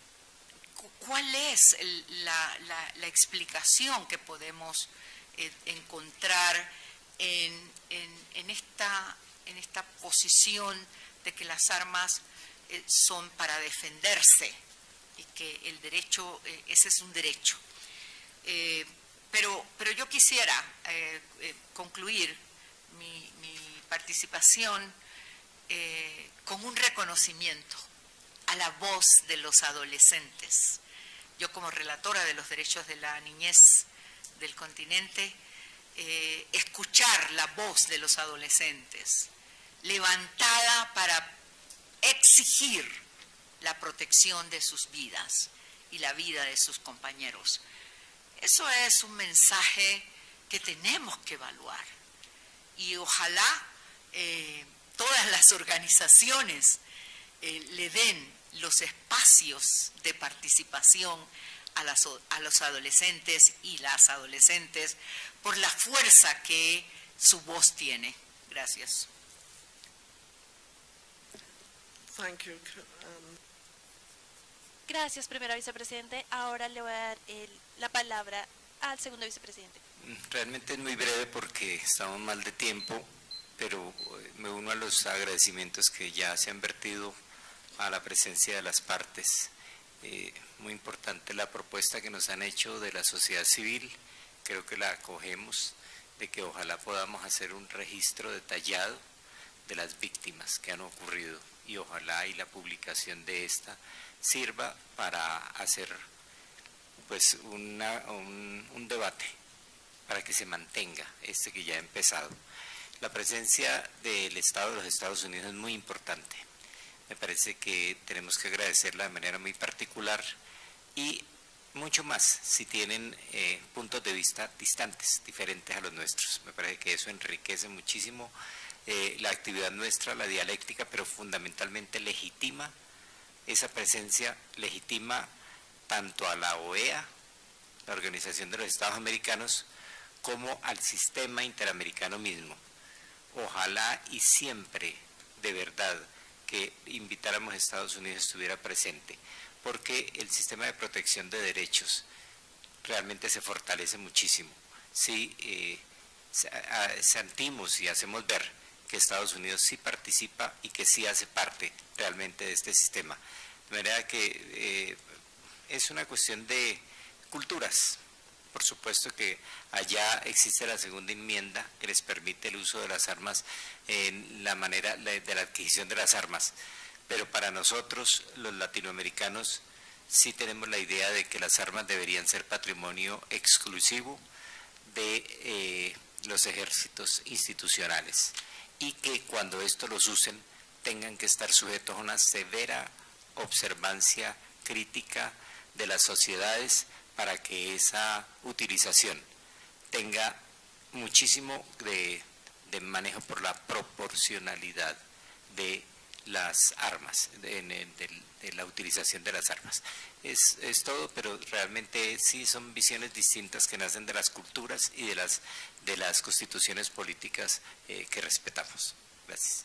Speaker 5: ¿cuál es el, la, la, la explicación que podemos eh, encontrar en, en, en, esta, en esta posición de que las armas eh, son para defenderse y que el derecho, eh, ese es un derecho? Eh, pero, pero yo quisiera eh, eh, concluir mi, mi participación Eh, con un reconocimiento a la voz de los adolescentes. Yo, como relatora de los derechos de la niñez del continente, eh, escuchar la voz de los adolescentes levantada para exigir la protección de sus vidas y la vida de sus compañeros. Eso es un mensaje que tenemos que evaluar y ojalá eh, todas las organizaciones eh, le den los espacios de participación a, las, a los adolescentes y las adolescentes por la fuerza que su voz tiene. Gracias.
Speaker 1: Thank you. Um,
Speaker 2: Gracias, primera vicepresidente. Ahora le voy a dar el, la palabra al segundo vicepresidente.
Speaker 6: Realmente es muy breve porque estamos mal de tiempo, pero me uno a los agradecimientos que ya se han vertido a la presencia de las partes. Eh, muy importante la propuesta que nos han hecho de la sociedad civil, creo que la acogemos, de que ojalá podamos hacer un registro detallado de las víctimas que han ocurrido y ojalá y la publicación de esta sirva para hacer pues una, un, un debate para que se mantenga este que ya ha empezado. La presencia del Estado de los Estados Unidos es muy importante. Me parece que tenemos que agradecerla de manera muy particular y mucho más si tienen eh, puntos de vista distantes, diferentes a los nuestros. Me parece que eso enriquece muchísimo eh, la actividad nuestra, la dialéctica, pero fundamentalmente legitima esa presencia, legitima tanto a la O E A, la Organización de los Estados Americanos, como al sistema interamericano mismo. Ojalá y siempre, de verdad, que invitáramos a Estados Unidos estuviera presente, porque el sistema de protección de derechos realmente se fortalece muchísimo si eh, sentimos y hacemos ver que Estados Unidos sí participa y que sí hace parte realmente de este sistema. De manera que eh, es una cuestión de culturas. Por supuesto que allá existe la segunda enmienda que les permite el uso de las armas en la manera de la adquisición de las armas, pero para nosotros los latinoamericanos sí tenemos la idea de que las armas deberían ser patrimonio exclusivo de eh, los ejércitos institucionales y que cuando estos los usen tengan que estar sujetos a una severa observancia crítica de las sociedades para que esa utilización tenga muchísimo de, de manejo por la proporcionalidad de las armas, de, de, de, de la utilización de las armas. Es, es todo, pero realmente sí son visiones distintas que nacen de las culturas y de las, de las constituciones políticas eh, que respetamos. Gracias.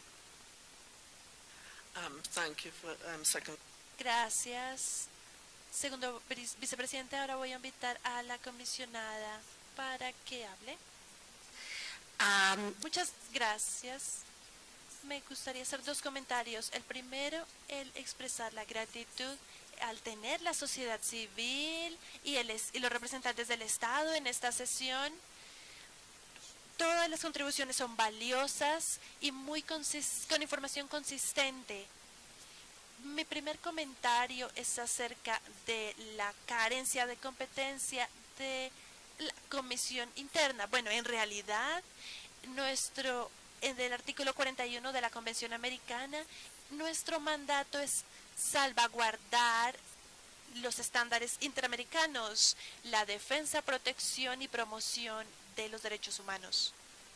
Speaker 1: Um, thank you for, um, second.
Speaker 2: Gracias. Segundo vicepresidente, ahora voy a invitar a la comisionada para que hable.
Speaker 7: Um,
Speaker 2: Muchas gracias. Me gustaría hacer dos comentarios. El primero, el expresar la gratitud al tener la sociedad civil y, el, y los representantes del Estado en esta sesión. Todas las contribuciones son valiosas y muy consis con información consistente. Mi primer comentario es acerca de la carencia de competencia de la Comisión Interna. Bueno, en realidad, nuestro, en el artículo cuarenta y uno de la Convención Americana, nuestro mandato es salvaguardar los estándares interamericanos, la defensa, protección y promoción de los derechos humanos.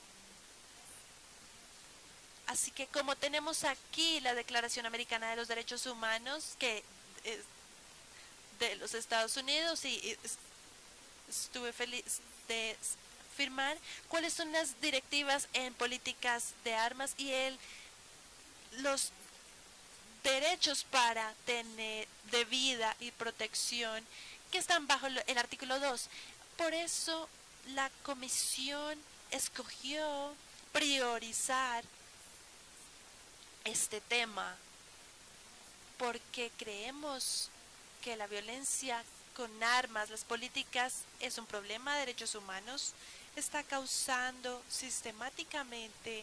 Speaker 2: Así que como tenemos aquí la Declaración Americana de los Derechos Humanos, que es de los Estados Unidos, y, y estuve feliz de firmar cuáles son las directivas en políticas de armas y el, los derechos para tener de vida y protección que están bajo el artículo dos. Por eso la Comisión escogió priorizar este tema, porque creemos que la violencia con armas, las políticas, es un problema de derechos humanos, está causando sistemáticamente,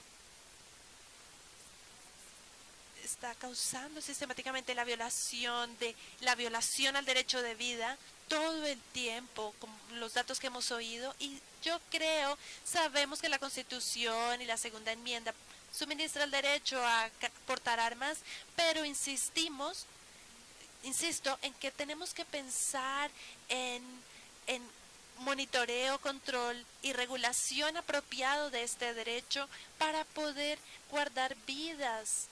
Speaker 2: está causando sistemáticamente la violación de la violación al derecho de vida todo el tiempo, con los datos que hemos oído, y yo creo, sabemos que la Constitución y la segunda enmienda suministra el derecho a portar armas, pero insistimos, insisto, en que tenemos que pensar en, en monitoreo, control y regulación apropiado de este derecho para poder guardar vidas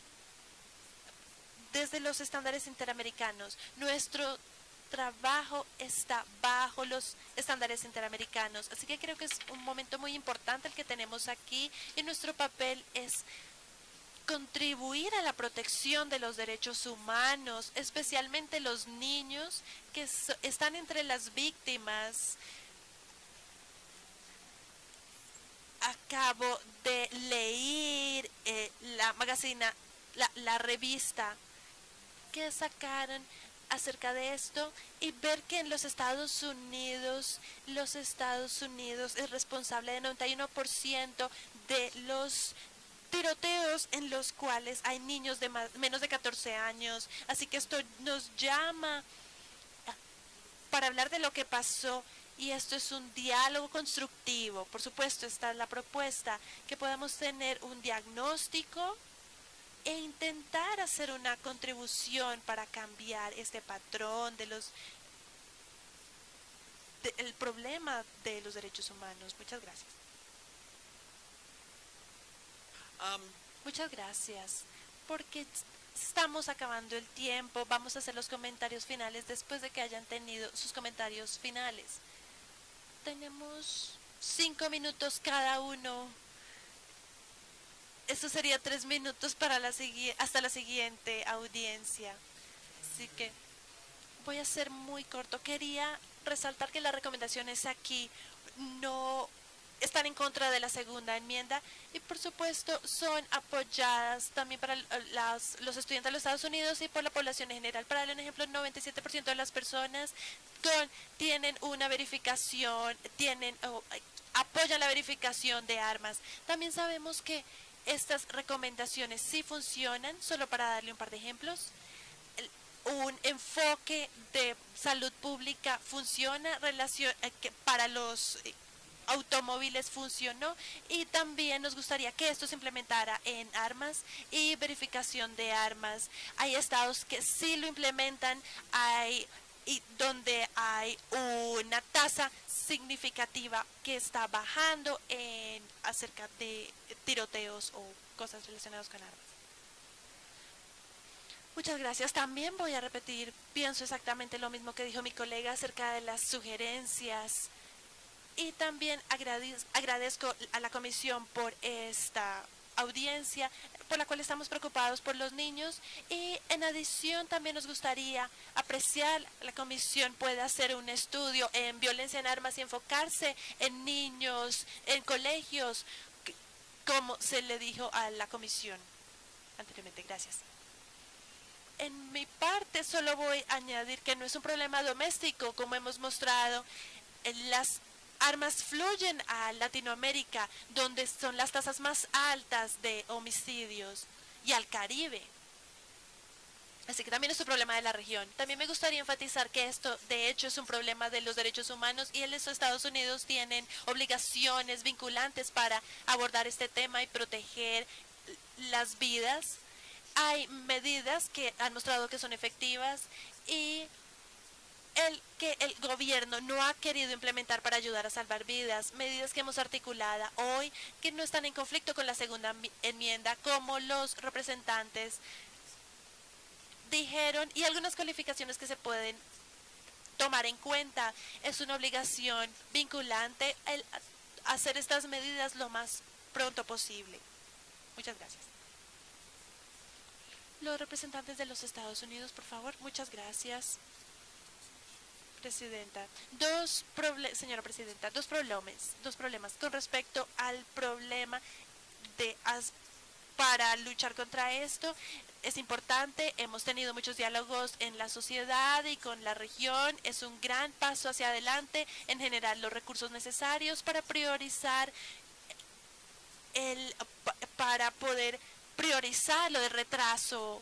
Speaker 2: desde los estándares interamericanos. Nuestro trabajo está bajo los estándares interamericanos, así que creo que es un momento muy importante el que tenemos aquí, y nuestro papel es contribuir a la protección de los derechos humanos, especialmente los niños que so, están entre las víctimas. Acabo de leer eh, la magazina, la, la revista que sacaron acerca de esto, y ver que en los Estados Unidos, los Estados Unidos es responsable del noventa y uno por ciento de los tiroteos en los cuales hay niños de más, menos de catorce años. Así que esto nos llama para hablar de lo que pasó, y esto es un diálogo constructivo. Por supuesto, está la propuesta que podamos tener un diagnóstico e intentar hacer una contribución para cambiar este patrón de los de, el problema de los derechos humanos. Muchas gracias.
Speaker 1: Um,
Speaker 2: Muchas gracias, porque estamos acabando el tiempo. Vamos a hacer los comentarios finales después de que hayan tenido sus comentarios finales. Tenemos cinco minutos cada uno. Eso sería tres minutos para la sigui- hasta la siguiente audiencia. Así que voy a ser muy corto. Quería resaltar que las recomendaciones aquí no están en contra de la segunda enmienda y por supuesto son apoyadas también para las, los estudiantes de los Estados Unidos y por la población en general. Para darle un ejemplo, el noventa y siete por ciento de las personas con, tienen una verificación, tienen oh, apoyan la verificación de armas. También sabemos que estas recomendaciones sí funcionan, solo para darle un par de ejemplos. Un enfoque de salud pública funciona, relación, eh, que para los eh, automóviles funcionó y también nos gustaría que esto se implementara en armas y verificación de armas. Hay estados que sí lo implementan, hay y donde hay una tasa significativa que está bajando en acerca de tiroteos o cosas relacionadas con armas. Muchas gracias. También voy a repetir, pienso exactamente lo mismo que dijo mi colega acerca de las sugerencias. Y también agradez, agradezco a la comisión por esta audiencia, por la cual estamos preocupados por los niños. Y en adición también nos gustaría apreciar, la comisión puede hacer un estudio en violencia en armas y enfocarse en niños, en colegios, como se le dijo a la comisión anteriormente. Gracias. En mi parte solo voy a añadir que no es un problema doméstico, como hemos mostrado. Las armas fluyen a Latinoamérica, donde son las tasas más altas de homicidios, y al Caribe. Así que también es un problema de la región. También me gustaría enfatizar que esto, de hecho, es un problema de los derechos humanos y en los Estados Unidos tienen obligaciones vinculantes para abordar este tema y proteger las vidas. Hay medidas que han mostrado que son efectivas y el que el gobierno no ha querido implementar para ayudar a salvar vidas, medidas que hemos articulado hoy que no están en conflicto con la segunda enmienda, como los representantes dijeron, y algunas calificaciones que se pueden tomar en cuenta. Es una obligación vinculante el hacer estas medidas lo más pronto posible. Muchas gracias. Los representantes de los Estados Unidos, por favor. Muchas gracias, Presidenta. Dos problemas, señora Presidenta, dos problemas, dos problemas con respecto al problema de as para luchar contra esto. Es importante, hemos tenido muchos diálogos en la sociedad y con la región. Es un gran paso hacia adelante en general los recursos necesarios para priorizar el para poder priorizar lo de retraso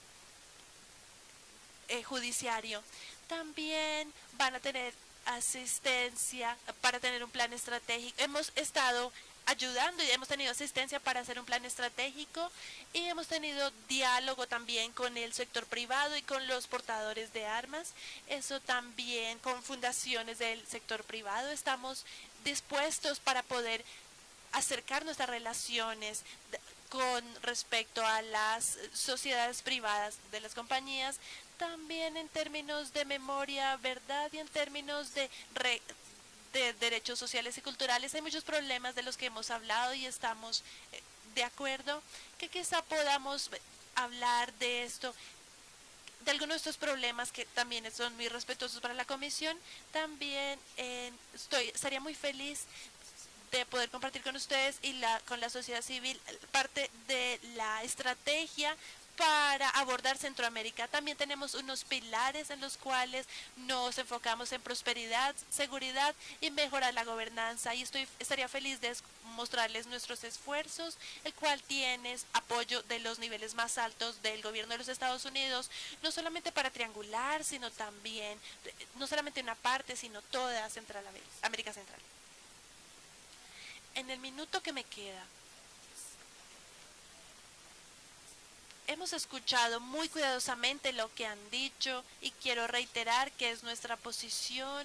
Speaker 2: eh, judiciario. También van a tener asistencia para tener un plan estratégico. Hemos estado ayudando y hemos tenido asistencia para hacer un plan estratégico y hemos tenido diálogo también con el sector privado y con los portadores de armas. Eso también con fundaciones del sector privado. Estamos dispuestos para poder acercar nuestras relaciones con respecto a las sociedades privadas de las compañías, también en términos de memoria, verdad y en términos de, re, de derechos sociales y culturales. Hay muchos problemas de los que hemos hablado y estamos de acuerdo que quizá podamos hablar de esto, de algunos de estos problemas que también son muy respetuosos para la comisión. También eh, estoy, estaría muy feliz de poder compartir con ustedes y la, con la sociedad civil parte de la estrategia para abordar Centroamérica. También tenemos unos pilares en los cuales nos enfocamos en prosperidad, seguridad y mejorar la gobernanza. Y estoy estaría feliz de mostrarles nuestros esfuerzos, el cual tiene apoyo de los niveles más altos del gobierno de los Estados Unidos, no solamente para triangular, sino también, no solamente una parte, sino toda Central América Central. En el minuto que me queda, hemos escuchado muy cuidadosamente lo que han dicho y quiero reiterar que es nuestra posición.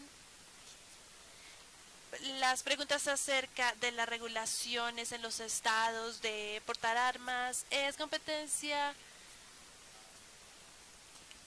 Speaker 2: Las preguntas acerca de las regulaciones en los estados de portar armas es competencia,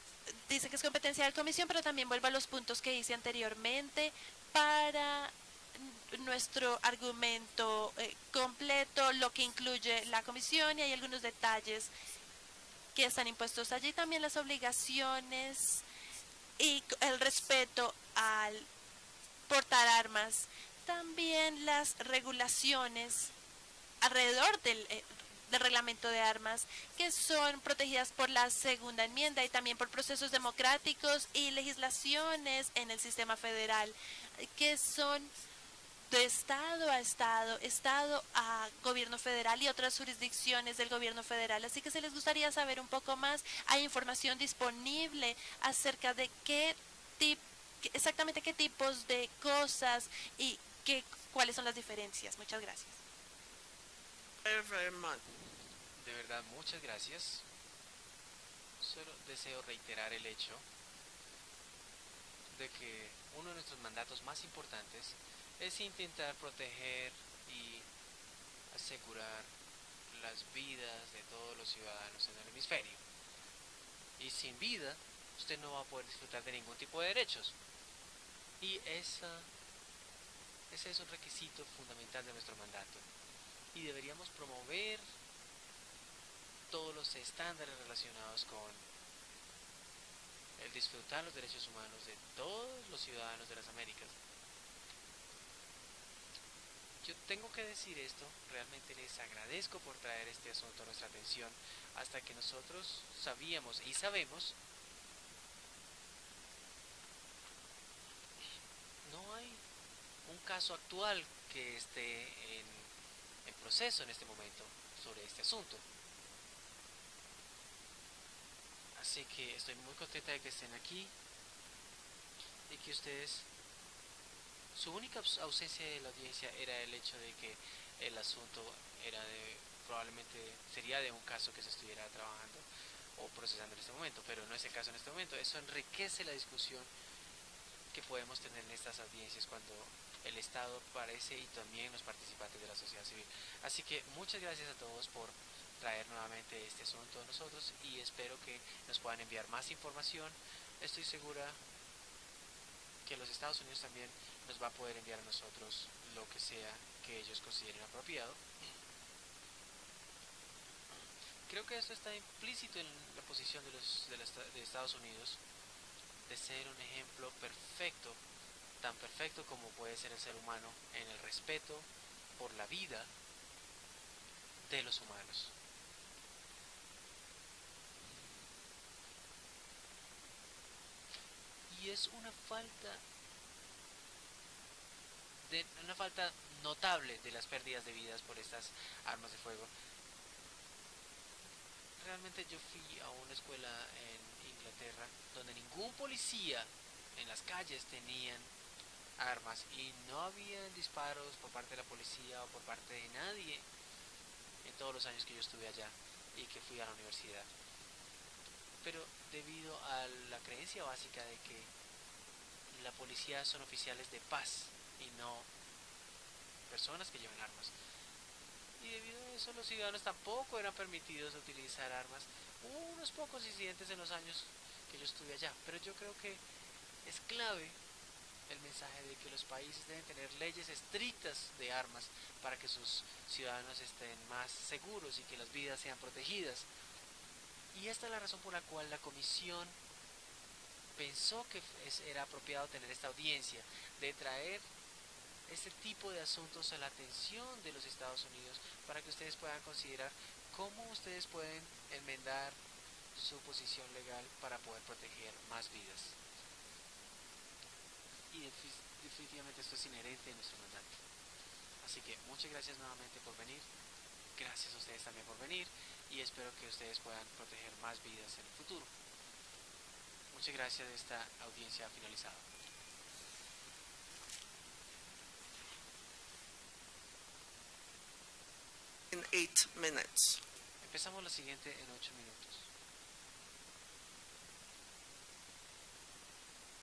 Speaker 2: dice que es competencia de la comisión, pero también vuelvo a los puntos que hice anteriormente para nuestro argumento eh, completo, lo que incluye la comisión, y hay algunos detalles que están impuestos allí. También las obligaciones y el respeto al portar armas. También las regulaciones alrededor del, eh, del reglamento de armas, que son protegidas por la segunda enmienda y también por procesos democráticos y legislaciones en el sistema federal, que son de estado a estado, estado a gobierno federal y otras jurisdicciones del gobierno federal. Así que si les gustaría saber un poco más, hay información disponible acerca de qué tipo, exactamente qué tipos de cosas y qué, cuáles son las diferencias. Muchas gracias.
Speaker 1: Very, very much.
Speaker 3: De verdad, muchas gracias. Solo deseo reiterar el hecho de que uno de nuestros mandatos más importantes es intentar proteger y asegurar las vidas de todos los ciudadanos en el hemisferio. Y sin vida, usted no va a poder disfrutar de ningún tipo de derechos. Y esa, ese es un requisito fundamental de nuestro mandato. Y deberíamos promover todos los estándares relacionados con el disfrutar los derechos humanos de todos los ciudadanos de las Américas. Yo tengo que decir esto, realmente les agradezco por traer este asunto a nuestra atención, hasta que nosotros sabíamos y sabemos, no hay un caso actual que esté en, en proceso en este momento sobre este asunto. Así que estoy muy contenta de que estén aquí y que ustedes, su única ausencia de la audiencia era el hecho de que el asunto era de, probablemente sería de un caso que se estuviera trabajando o procesando en este momento, pero no es el caso en este momento. Eso enriquece la discusión que podemos tener en estas audiencias cuando el Estado aparece y también los participantes de la sociedad civil. Así que muchas gracias a todos por traer nuevamente este asunto a nosotros y espero que nos puedan enviar más información. Estoy segura que los Estados Unidos también nos va a poder enviar a nosotros lo que sea que ellos consideren apropiado. Creo que esto está implícito en la posición de los de, los, de Estados Unidos de ser un ejemplo perfecto, tan perfecto como puede ser el ser humano en el respeto por la vida de los humanos. Y es una falta de una falta notable de las pérdidas de vidas por estas armas de fuego. Realmente yo fui a una escuela en Inglaterra donde ningún policía en las calles tenían armas y no había disparos por parte de la policía o por parte de nadie en todos los años que yo estuve allá y que fui a la universidad. Pero debido a la creencia básica de que la policía son oficiales de paz y no personas que llevan armas. Y debido a eso los ciudadanos tampoco eran permitidos utilizar armas. Hubo unos pocos incidentes en los años que yo estuve allá, pero yo creo que es clave el mensaje de que los países deben tener leyes estrictas de armas para que sus ciudadanos estén más seguros y que las vidas sean protegidas. Y esta es la razón por la cual la Comisión pensó que era apropiado tener esta audiencia, de traer este tipo de asuntos a la atención de los Estados Unidos para que ustedes puedan considerar cómo ustedes pueden enmendar su posición legal para poder proteger más vidas. Y definitivamente esto es inherente a nuestro mandato. Así que muchas gracias nuevamente por venir. Gracias a ustedes también por venir y espero que ustedes puedan proteger más vidas en el futuro. Muchas gracias, esta audiencia ha finalizado.
Speaker 1: In eight minutes.
Speaker 3: Empezamos la siguiente en ocho minutos.